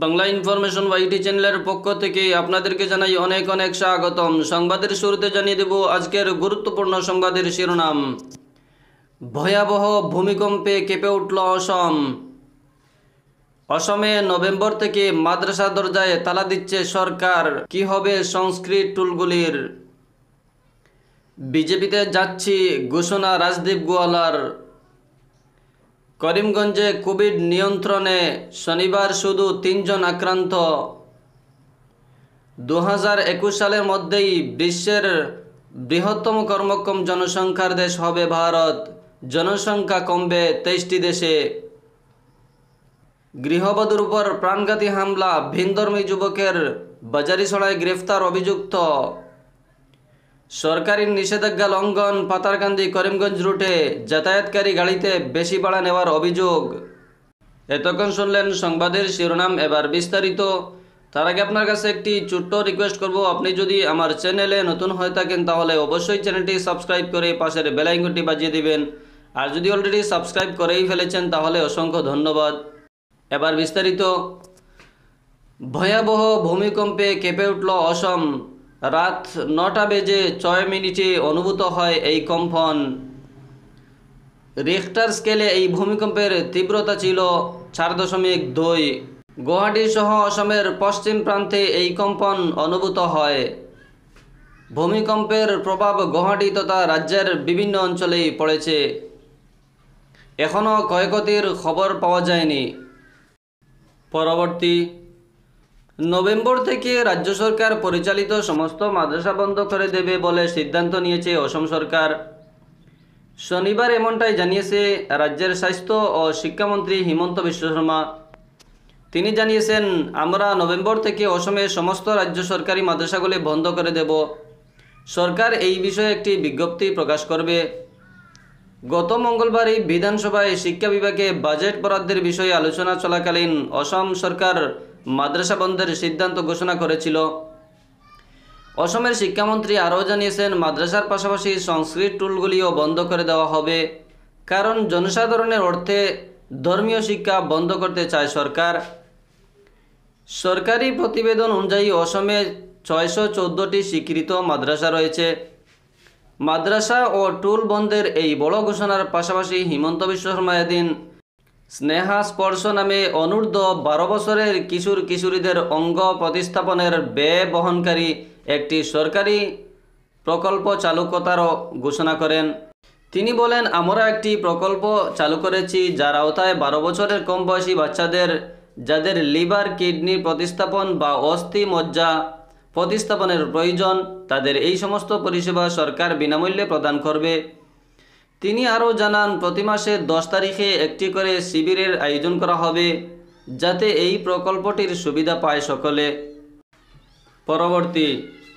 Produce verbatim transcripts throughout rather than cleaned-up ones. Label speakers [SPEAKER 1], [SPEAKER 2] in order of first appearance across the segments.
[SPEAKER 1] Bangla information ওয়াইটি চ্যানেলের পক্ষ থেকে আপনাদেরকে জানাই অনেক অনেক স্বাগতম। সংবাদের শুরুতে জানিয়ে দেব আজকের গুরুত্বপূর্ণ সংবাদের শিরোনাম। ভয়াবহ ভূমিকম্পে কেঁপে উঠল অসম। অসমে নভেম্বর থেকে মাদ্রাসা দরজায় তালা দিচ্ছে সরকার। কি হবে সংস্কৃত টুলগুলির? বিজেপিতে যাচ্ছি ঘোষণা রাজদীপ গোয়ালার। করিমগঞ্জে কোভিড নিয়ন্ত্রণে শনিবার শুধু তিনজন আক্রান্ত। দু হাজার একুশ সালের মধ্যেই বিশ্বের বৃহত্তম কর্মক্ষম জনসংখ্যার দেশ হবে ভারত। জনসংখ্যা কমবে তেইশটি দেশে। গৃহবধূর উপর প্রাণঘাতী হামলা, ভিনধর্মী যুবকের বাজারিছড়ায় গ্রেফতার অভিযুক্ত। সরকারি নিষেধাজ্ঞা লঙ্ঘন, পাতারকান্দি করিমগঞ্জ রুটে যাতায়াতকারী গাড়িতে বেশি ভাড়া নেওয়ার অভিযোগ। এতক্ষণ শুনলেন সংবাদের শিরোনাম, এবার বিস্তারিত। তার আগে আপনার কাছে একটি ছোট্ট রিকোয়েস্ট করব, আপনি যদি আমার চ্যানেলে নতুন হয়ে থাকেন তাহলে অবশ্যই চ্যানেলটি সাবস্ক্রাইব করে পাশের বেল আইকনটি বাজিয়ে দিবেন। আর যদি অলরেডি সাবস্ক্রাইব করেই ফেলেছেন তাহলে অসংখ্য ধন্যবাদ। এবার বিস্তারিত। ভয়াবহ ভূমিকম্পে কেঁপে উঠল অসম। রাত নটা বেজে ছয় মিনিটে অনুভূত হয় এই কম্পন। রিখটার স্কেলে এই ভূমিকম্পের তীব্রতা ছিল চার দশমিক দুই। গুয়াহাটি সহ অসমের পশ্চিম প্রান্তে এই কম্পন অনুভূত হয়। ভূমিকম্পের প্রভাব গুয়াহাটি তথা রাজ্যের বিভিন্ন অঞ্চলেই পড়েছে। এখনও ক্ষয়ক্ষতির খবর পাওয়া যায়নি। পরবর্তী। নভেম্বর থেকে রাজ্য সরকার পরিচালিত সমস্ত মাদ্রাসা বন্ধ করে দেবে বলে সিদ্ধান্ত নিয়েছে অসম সরকার। শনিবার এমনটাই জানিয়েছে রাজ্যের স্বাস্থ্য ও শিক্ষামন্ত্রী হিমন্ত বিশ্ব শর্মা। তিনি জানিয়েছেন, আমরা নভেম্বর থেকে অসমের সমস্ত রাজ্য সরকারি মাদ্রাসাগুলি বন্ধ করে দেব। সরকার এই বিষয়ে একটি বিজ্ঞপ্তি প্রকাশ করবে। গত মঙ্গলবারই বিধানসভায় শিক্ষা বিভাগে বাজেট বরাদ্দের বিষয়ে আলোচনা চলাকালীন অসম সরকার মাদ্রাসা বন্ধের সিদ্ধান্ত ঘোষণা করেছিল। অসমের শিক্ষামন্ত্রী আরও জানিয়েছেন, মাদ্রাসার পাশাপাশি সংস্কৃত টুলগুলিও বন্ধ করে দেওয়া হবে, কারণ জনসাধারণের অর্থে ধর্মীয় শিক্ষা বন্ধ করতে চায় সরকার। সরকারি প্রতিবেদন অনুযায়ী অসমে ছয়শো চোদ্দোটি স্বীকৃত মাদ্রাসা রয়েছে। মাদ্রাসা ও টুল বন্ধের এই বড় ঘোষণার পাশাপাশি হিমন্ত বিশ্ব শর্মা এদিন স্নেহা স্পর্শ নামে অনূর্ধ্ব বারো বছরের কিশোর কিশোরীদের অঙ্গ প্রতিস্থাপনের ব্যয় বহনকারী একটি সরকারি প্রকল্প চালু করারও ঘোষণা করেন। তিনি বলেন, আমরা একটি প্রকল্প চালু করেছি যার আওতায় বারো বছরের কম বয়সী বাচ্চাদের যাদের লিভার, কিডনি প্রতিস্থাপন বা অস্থি মজ্জা প্রতিস্থাপনের প্রয়োজন, তাদের এই সমস্ত পরিষেবা সরকার বিনামূল্যে প্রদান করবে। তিনি আরও জানান, প্রতি মাসের দশ তারিখে একটি করে শিবিরের আয়োজন করা হবে যাতে এই প্রকল্পটির সুবিধা পায় সকলে। পরবর্তী।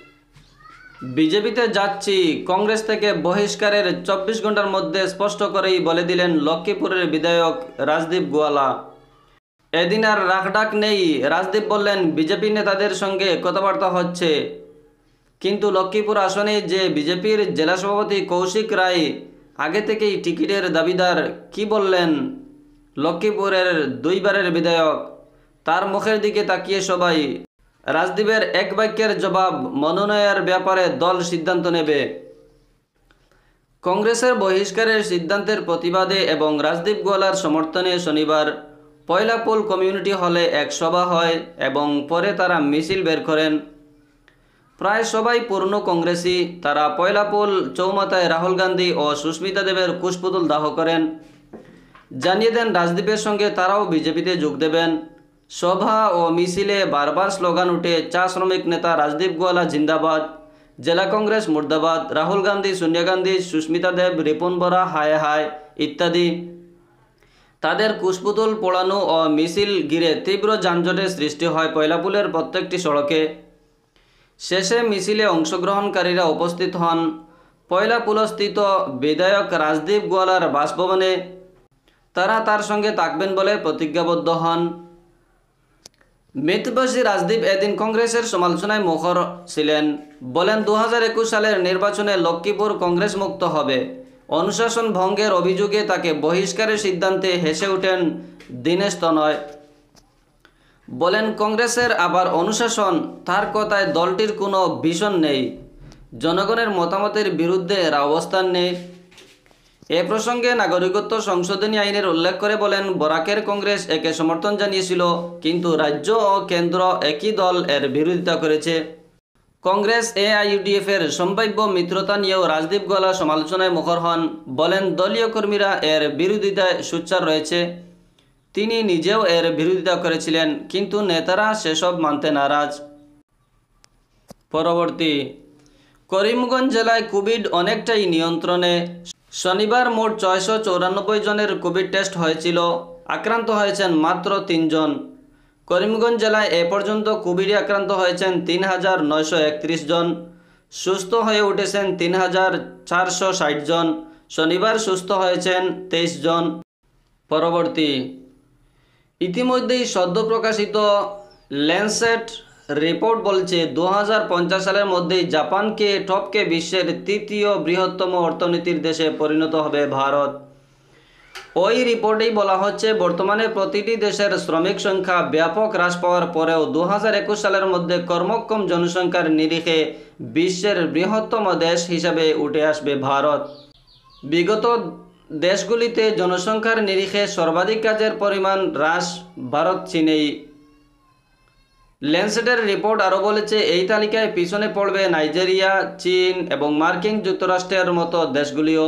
[SPEAKER 1] বিজেপিতে যাচ্ছি, কংগ্রেস থেকে বহিষ্কারের চব্বিশ ঘন্টার মধ্যে স্পষ্ট করেই বলে দিলেন লক্ষ্মীপুরের বিধায়ক রাজদীপ গোয়ালা। এদিন আর রাখডাক নেই। রাজদীপ বললেন, বিজেপি নেতাদের সঙ্গে কথাবার্তা হচ্ছে, কিন্তু লক্ষ্মীপুর আসনে যে বিজেপির জেলা সভাপতি কৌশিক রায় আগে থেকেই টিকিটের দাবিদার, কি বললেন লক্ষ্মীপুরের দুইবারের বিধায়ক? তার মুখের দিকে তাকিয়ে সবাই। রাজদীপের এক বাক্যের জবাব, মনোনয়নের ব্যাপারে দল সিদ্ধান্ত নেবে। কংগ্রেসের বহিষ্কারের সিদ্ধান্তের প্রতিবাদে এবং রাজদীপ গোয়ালার সমর্থনে শনিবার পয়লাপুল কমিউনিটি হলে এক সভা হয় এবং পরে তারা মিছিল বের করেন। প্রায় সবাই পূর্ণ কংগ্রেসী। তারা পয়লাপুল চৌমাথায় রাহুল গান্ধী ও সুস্মিতা দেবের কুশপুতুল দাহ করেন। জানিয়ে দেন রাজদীপের সঙ্গে তারাও বিজেপিতে যোগ দেবেন। সভা ও মিছিলে বারবার স্লোগান উঠে, চা শ্রমিক নেতা রাজদীপ গোয়ালা জিন্দাবাদ, জেলা কংগ্রেস মুর্দাবাদ, রাহুল গান্ধী, সোনিয়া গান্ধী, সুস্মিতা দেব, রিপুন বরা হায় হায় ইত্যাদি। তাদের কুশপুতুল পোড়ানো ও মিছিল ঘিরে তীব্র যানজটের সৃষ্টি হয় পয়লাপুলের প্রত্যেকটি সড়কে। শেষে মিছিলে অংশগ্রহণকারীরা উপস্থিত হন পয়লাপুলস্থিত বিধায়ক রাজদীপ গোয়ালার বাসভবনে। তারা তার সঙ্গে থাকবেন বলে প্রতিজ্ঞাবদ্ধ হন। মৃত্যুবাসী রাজদীপ এদিন কংগ্রেসের সমালোচনায় মুখর ছিলেন। বলেন, দু হাজার একুশ সালের নির্বাচনে লক্ষ্মীপুর কংগ্রেস মুক্ত হবে। অনুশাসন ভঙ্গের অভিযোগে তাকে বহিষ্কারের সিদ্ধান্তে হেসে ওঠেন দীনেশ তনয়। বলেন কংগ্রেসের আবার অনুশাসন, তার কথায় দলটির কোনো ভিশন নেই, জনগণের মতামতের বিরুদ্ধে এর অবস্থান নেই। এ প্রসঙ্গে নাগরিকত্ব সংশোধনী আইনের উল্লেখ করে বলেন বরাকের কংগ্রেস একে সমর্থন জানিয়েছিল, কিন্তু রাজ্য ও কেন্দ্র একই দল এর বিরোধিতা করেছে। কংগ্রেস এআইইউডিএফ এর সম্ভাব্য মিত্রতা নিয়েও রাজদীপ গোয়ালা সমালোচনায় মুখর হন। বলেন দলীয় কর্মীরা এর বিরোধিতায় সোচ্চার রয়েছে। তিনি নিজেও এর বিরোধিতা করেছিলেন, কিন্তু নেতারা সেসব মানতে নারাজ। পরবর্তী, করিমগঞ্জ জেলায় কোভিড অনেকটাই নিয়ন্ত্রণে। শনিবার মোট ছয়শো চৌরানব্বই জনের কোভিড টেস্ট হয়েছিল, আক্রান্ত হয়েছেন মাত্র তিনজন। করিমগঞ্জ জেলায় এ পর্যন্ত কোভিডে আক্রান্ত হয়েছেন তিন হাজার নয়শো একত্রিশ জন, সুস্থ হয়ে উঠেছেন তিন হাজার চারশো ষাট জন। শনিবার সুস্থ হয়েছেন তেইশ জন। পরবর্তী, ইতিমধ্যেই সদ্য প্রকাশিত ল্যান্সেট রিপোর্ট বলছে দু হাজার পঞ্চাশ সালের মধ্যেই জাপানকে টপকে বিশ্বের তৃতীয় বৃহত্তম অর্থনীতির দেশে পরিণত হবে ভারত। ওই রিপোর্টেই বলা হচ্ছে বর্তমানে প্রতিটি দেশের শ্রমিক সংখ্যা ব্যাপক হ্রাস পাওয়ার পরেও দু হাজার একুশ সালের মধ্যে কর্মক্ষম জনসংখ্যার নিরিখে বিশ্বের বৃহত্তম দেশ হিসাবে উঠে আসবে ভারত। বিগত দেশগুলিতে জনসংখ্যার নিরিখে সর্বাধিক কাজের পরিমাণ হ্রাস ভারত চীনেই। ল্যান্সেটের রিপোর্ট আরও বলেছে এই তালিকায় পিছনে পড়বে নাইজেরিয়া, চীন এবং মার্কিন যুক্তরাষ্ট্রের মতো দেশগুলিও।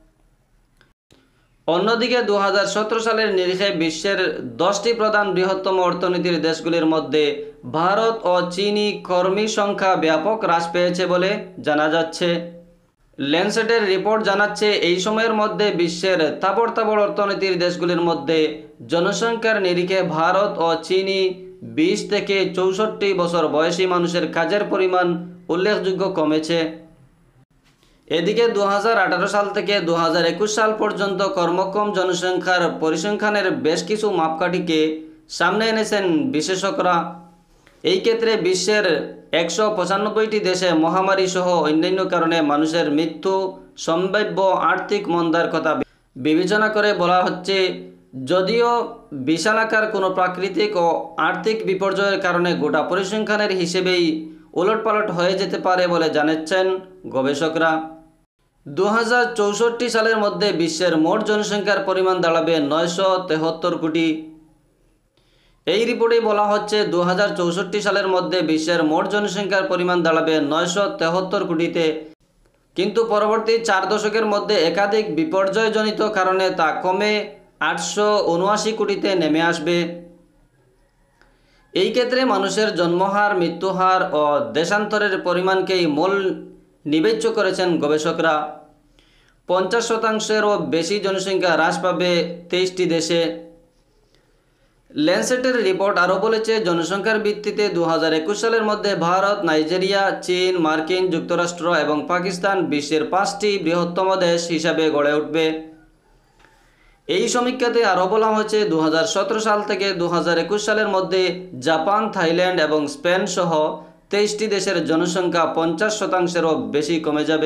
[SPEAKER 1] অন্যদিকে দু হাজার সতেরো সালের নিরিখে বিশ্বের দশটি প্রধান বৃহত্তম অর্থনীতির দেশগুলির মধ্যে ভারত ও চীনি কর্মী সংখ্যা ব্যাপক হ্রাস পেয়েছে বলে জানা যাচ্ছে। ল্যান্সেটের রিপোর্ট জানাচ্ছে এই সময়ের মধ্যে বিশ্বের তাবড় তাবড় অর্থনীতির দেশগুলির মধ্যে জনসংখ্যার নিরিখে ভারত ও চীনি বিশ থেকে চৌষট্টি বছর বয়সী মানুষের কাজের পরিমাণ উল্লেখযোগ্য কমেছে। এদিকে দু হাজার আঠারো সাল থেকে দু হাজার একুশ সাল পর্যন্ত কর্মক্ষম জনসংখ্যার পরিসংখ্যানের বেশ কিছু মাপকাঠিকে সামনে এনেছেন বিশেষজ্ঞরা। এই ক্ষেত্রে বিশ্বের একশো পঁচানব্বইটি দেশে মহামারী সহ অন্যান্য কারণে মানুষের মৃত্যু, সম্ভাব্য আর্থিক মন্দার কথা বিবেচনা করে বলা হচ্ছে, যদিও বিশালাকার কোনো প্রাকৃতিক ও আর্থিক বিপর্যয়ের কারণে গোটা পরিসংখ্যানের হিসেবেই উলটপালট হয়ে যেতে পারে বলে জানাচ্ছেন গবেষকরা। দু হাজার চৌষট্টি সালের মধ্যে বিশ্বের মোট জনসংখ্যার পরিমাণ দাঁড়াবে নয়শো তেহত্তর কোটি। এই রিপোর্টে বলা হচ্ছে দু হাজার চৌষট্টি সালের মধ্যে বিশ্বের মোট জনসংখ্যার পরিমাণ দাঁড়াবে নয়শো তেহত্তর কোটিতে, কিন্তু পরবর্তী চার দশকের মধ্যে একাধিক বিপর্যয়জনিত কারণে তা কমে আটশো উনআশি কোটিতে নেমে আসবে। এই ক্ষেত্রে মানুষের জন্মহার, মৃত্যুহার ও দেশান্তরের পরিমাণকেই মূল বিবেচ্য করেছেন গবেষকরা। পঞ্চাশ শতাংশেরও বেশি জনসংখ্যা হ্রাস পাবে তেইশটি দেশে। ল্যান্সেটের রিপোর্ট আরও বলেছে জনসংখ্যার ভিত্তিতে দু হাজার একুশ সালের মধ্যে ভারত, নাইজেরিয়া, চীন, মার্কিন যুক্তরাষ্ট্র এবং পাকিস্তান বিশ্বের পাঁচটি বৃহত্তম দেশ হিসাবে গড়ে উঠবে। এই সমীক্ষাতে আরও বলা হয়েছে দু হাজার সতেরো সাল থেকে দু হাজার একুশ সালের মধ্যে জাপান, থাইল্যান্ড এবং স্পেন সহ তেইশটি দেশের জনসংখ্যা পঞ্চাশ শতাংশেরও বেশি কমে যাবে।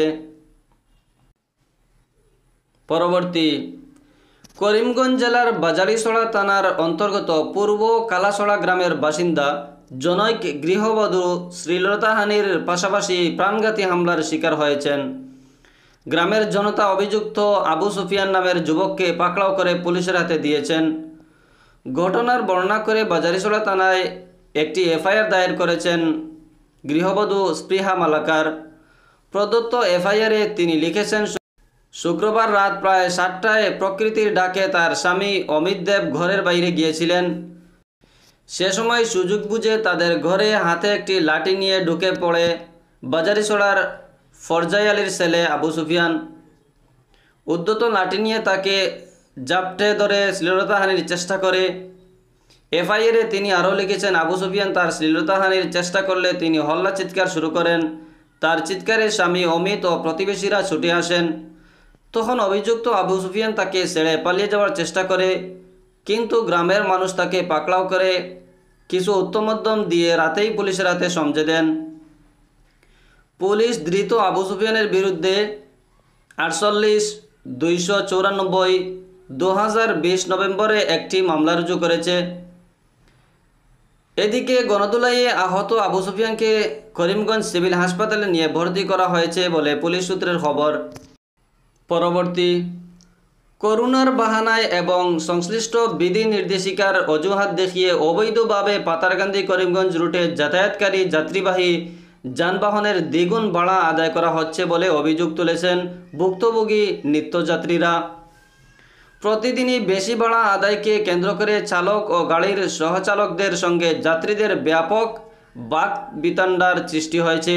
[SPEAKER 1] পরবর্তী, করিমগঞ্জ জেলার বাজারিছড়া থানার অন্তর্গত পূর্ব কালাছড়া গ্রামের বাসিন্দা জনৈক গৃহবধূ শ্লীলতাহানির পাশাপাশি প্রাণঘাতী হামলার শিকার হয়েছেন। গ্রামের জনতা অভিযুক্ত আবু সুফিয়ান নামের যুবককে পাকড়াও করে পুলিশের হাতে দিয়েছেন। ঘটনার বর্ণনা করে বাজারিছড়া থানায় একটি এফআইআর দায়ের করেছেন গৃহবধূ স্পৃহা মালাকার। প্রদত্ত এফআইআরে তিনি লিখেছেন, শুক্রবার রাত প্রায় সাতটায় প্রকৃতির ডাকে তার স্বামী অমিত দেব ঘরের বাইরে গিয়েছিলেন। সে সময় সুযোগ বুঝে তাদের ঘরে হাতে একটি লাঠি নিয়ে ঢুকে পড়ে বাজারিছড়ার ফরজাই আলীর ছেলে আবু সুফিয়ান। উদ্যত লাঠি নিয়ে তাকে জাপটে ধরে শ্লীলতাহানির চেষ্টা করে। এফআইআরে তিনি আরও লিখেছেন, আবু সুফিয়ান তার শ্লীলতাহানির চেষ্টা করলে তিনি হল্লা চিৎকার শুরু করেন। তার চিৎকারে স্বামী অমিত ও প্রতিবেশীরা ছুটে আসেন। তখন অভিযুক্ত আবু সুফিয়ান তাকে ছেড়ে পালিয়ে যাওয়ার চেষ্টা করে, কিন্তু গ্রামের মানুষ তাকে পাকড়াও করে কিছু উত্তমধ্যম দিয়ে রাতেই পুলিশের হাতে সমঝে দেন। পুলিশ ধৃত আবু সুফিয়ানের বিরুদ্ধে আটচল্লিশ দুইশো চৌরানব্বই দু হাজার বিশ নভেম্বরে একটি মামলা রুজু করেছে। এদিকে গণধোলাইয়ে আহত আবু সুফিয়ানকে করিমগঞ্জ সিভিল হাসপাতালে নিয়ে ভর্তি করা হয়েছে বলে পুলিশ সূত্রের খবর। পরবর্তী, করোনার বাহানায় এবং সংশ্লিষ্ট বিধি নির্দেশিকার অজুহাত দেখিয়ে অবৈধভাবে পাতারকান্দি করিমগঞ্জ রুটে যাতায়াতকারী যাত্রীবাহী যানবাহনের দ্বিগুণ ভাড়া আদায় করা হচ্ছে বলে অভিযোগ তুলেছেন ভুক্তভোগী নিত্যযাত্রীরা। প্রতিদিনই বেশি ভাড়া আদায়কে কেন্দ্র করে চালক ও গাড়ির সহচালকদের সঙ্গে যাত্রীদের ব্যাপক বাকবিতণ্ডার সৃষ্টি হয়েছে।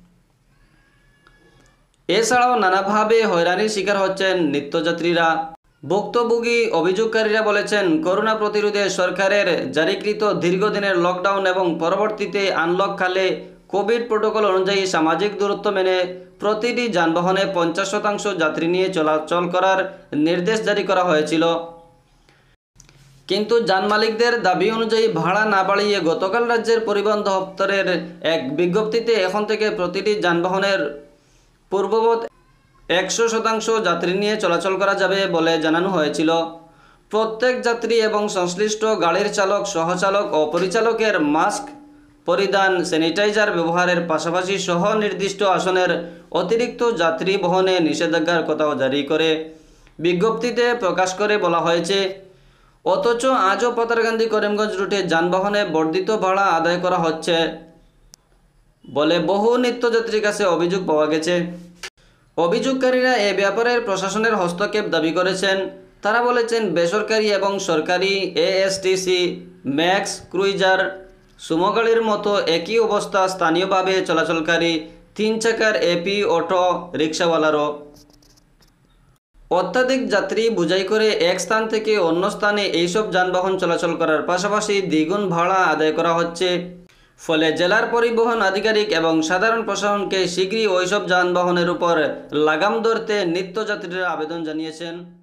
[SPEAKER 1] এছাড়াও নানাভাবে হয়রানির শিকার হচ্ছেন নিত্যযাত্রীরা। ভুক্তভোগী অভিযোগকারীরা বলেছেন, করোনা প্রতিরোধে সরকারের জারিকৃত দীর্ঘদিনের লকডাউন এবং পরবর্তীতে আনলককালে কোভিড প্রোটোকল অনুযায়ী সামাজিক দূরত্ব মেনে প্রতিটি যানবাহনে পঞ্চাশ শতাংশ যাত্রী নিয়ে চলাচল করার নির্দেশ জারি করা হয়েছিল। কিন্তু যান মালিকদের দাবি অনুযায়ী ভাড়া না বাড়িয়ে গতকাল রাজ্যের পরিবহন দপ্তরের এক বিজ্ঞপ্তিতে এখন থেকে প্রতিটি যানবাহনের পূর্ববৎ একশো শতাংশ যাত্রী নিয়ে চলাচল করা যাবে বলে জানানো হয়েছিল। প্রত্যেক যাত্রী এবং সংশ্লিষ্ট গাড়ির চালক, সহচালক ও পরিচালকের মাস্ক পরিধান, স্যানিটাইজার ব্যবহারের পাশাপাশি সহ নির্দিষ্ট আসনের অতিরিক্ত যাত্রী বহনে নিষেধাজ্ঞার কথাও জারি করে বিজ্ঞপ্তিতে প্রকাশ করে বলা হয়েছে। অথচ আজও পাতারকান্দি করিমগঞ্জ রুটে যানবাহনে বর্ধিত ভাড়া আদায় করা হচ্ছে বলে বহু নিত্যযাত্রীর কাছে অভিযোগ পাওয়া গেছে। অভিযোগকারীরা এ ব্যাপারে প্রশাসনের হস্তক্ষেপ দাবি করেছেন। তারা বলেছেন, বেসরকারি এবং সরকারি এএসটিসি, ম্যাক্স, ক্রুইজার, সুমো গাড়ির মতো একই অবস্থা স্থানীয়ভাবে চলাচলকারী তিন চাকার এপি অটো রিক্সাওয়ালারও। অত্যাধিক যাত্রী বোঝাই করে এক স্থান থেকে অন্য স্থানে এইসব যানবাহন চলাচল করার পাশাপাশি দ্বিগুণ ভাড়া আদায় করা হচ্ছে। ফলে জেলার পরিবহন আধিকারিক এবং সাধারণ প্রশাসনকে শীঘ্রই ওইসব যানবাহনের উপর লাগাম ধরতে নিত্যযাত্রীরা আবেদন জানিয়েছেন।